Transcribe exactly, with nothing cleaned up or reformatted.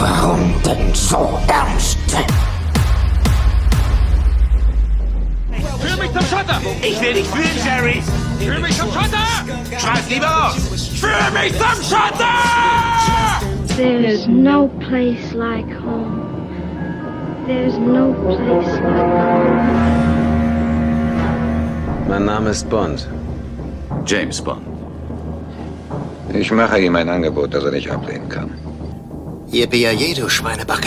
Warum denn so ernst? Führ mich zum Schotter! Ich will dich fühlen, Jerry! Führ mich zum Schotter! Schreib lieber aus! Führ mich zum Schotter! There's no place like home. There's no place like home. Mein Name ist Bond. James Bond. Ich mache ihm ein Angebot, das er nicht ablehnen kann. Yippie, du Schweinebacke.